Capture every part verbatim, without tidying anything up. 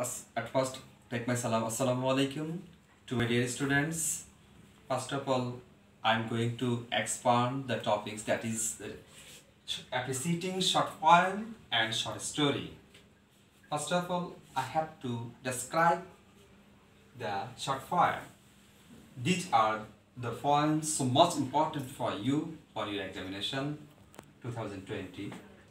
As- At first, take my salam. Assalamu alaikum to my dear students. First of all, I'm going to expand the topics, that is uh, sh- appreciating short poem and short story. First of all, I have to describe the short poem. These are the poems so much important for you for your examination twenty twenty.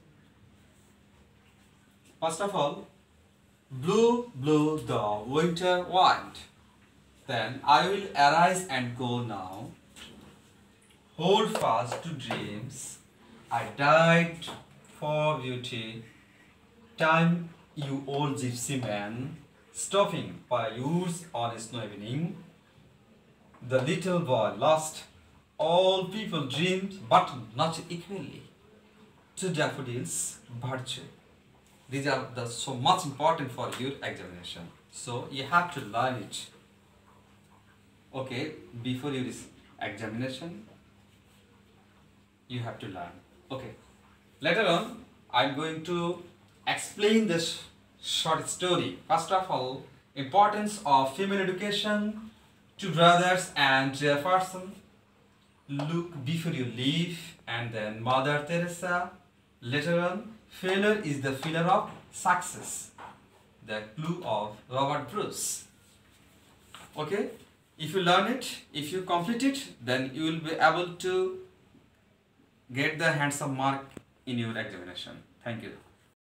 First of all, blow, blow the winter wind. Then I will arise and go now. Hold fast to dreams. I died for beauty. Time, you old gypsy man, stopping by yours on a snow evening. The little boy lost. All people dreamed, but not equally. To daffodils, virtue. These are the so much important for your examination. So you have to learn it. Okay, before your examination, you have to learn. Okay. Later on, I'm going to explain this short story. First of all, importance of female education to brothers and Jefferson. Look before you leave, and then Mother Teresa. Later on, failure is the failure of success. The clue of Robert Bruce. Okay, if you learn it, if you complete it, then you will be able to get the handsome mark in your examination. Thank you.